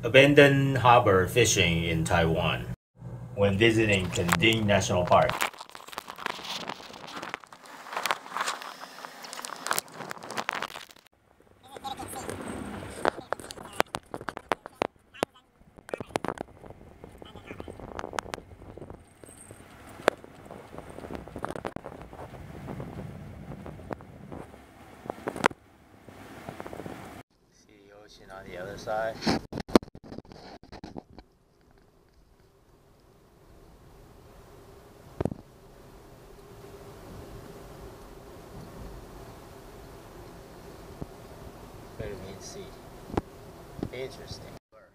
Abandoned harbor fishing in Taiwan when visiting Kending National Park. See the ocean on the other side. Vitamin C. Interesting.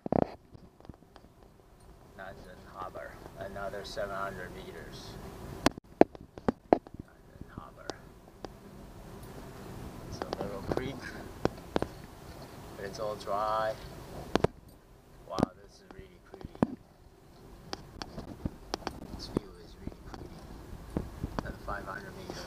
NanRen Harbor. Another 700 meters. NanRen Harbor. It's a little creek, but it's all dry. Wow, this is really pretty. This view is really pretty. At 500 meters.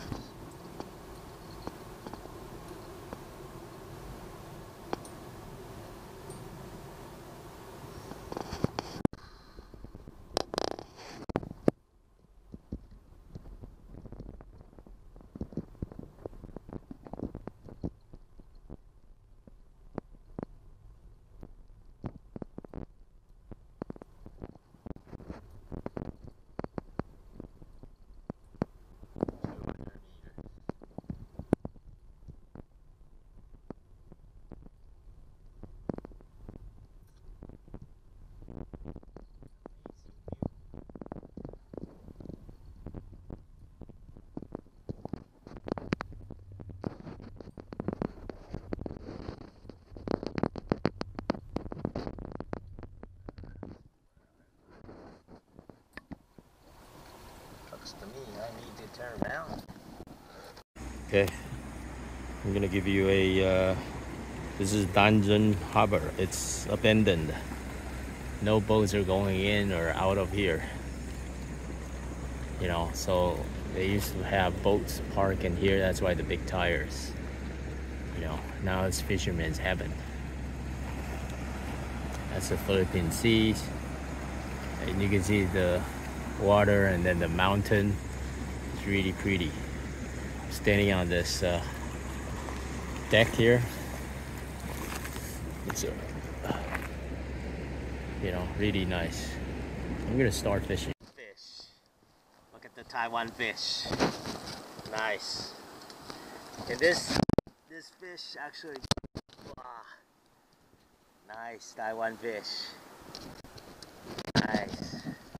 To me, I need to turn around. Okay, I'm gonna give you a this is NanRen Harbor. It's abandoned. No boats are going in or out of here, you know, so they used to have boats parked in here. That's why the big tires, you know. Now it's fisherman's heaven. That's the Philippine Seas, and you can see the water and then the mountain. It's really pretty. Standing on this deck here, it's you know, really nice. I'm gonna start fishing. Fish. Look at the Taiwan fish. Nice. And this fish actually, wow, nice Taiwan fish. Nice.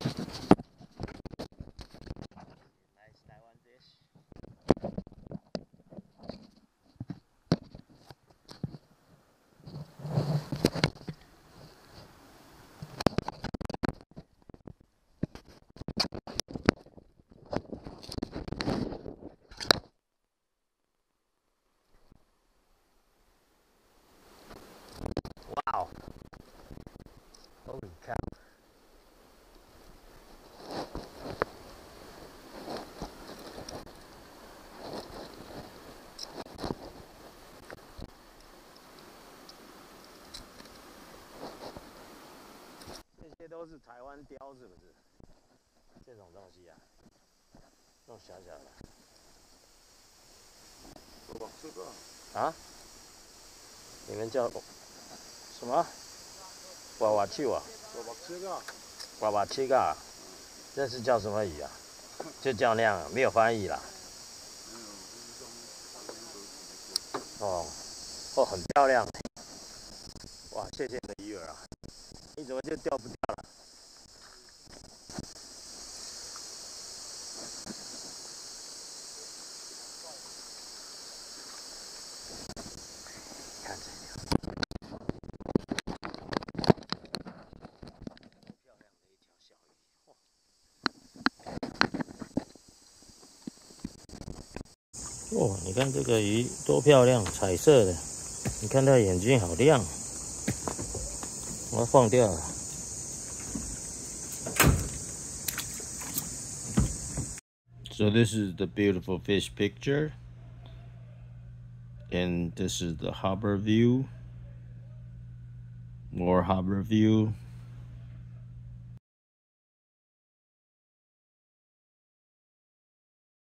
Wow. Holy cow.这些都是台湾鲷，是不是？这种东西啊，这种小小的。啊？你们叫什么？娃娃球啊？娃娃球啊？这是叫什么鱼啊？就叫那样，没有翻译啦。哦，哦，很漂亮。哇，谢谢你的鱼饵啊！你怎么就钓不掉了？看这条，漂亮的一条小鱼。哦，你看这个鱼多漂亮，彩色的。你看它眼睛好亮。我要放掉了。So this is the beautiful fish picture, and this is the harbor view. more harbor view.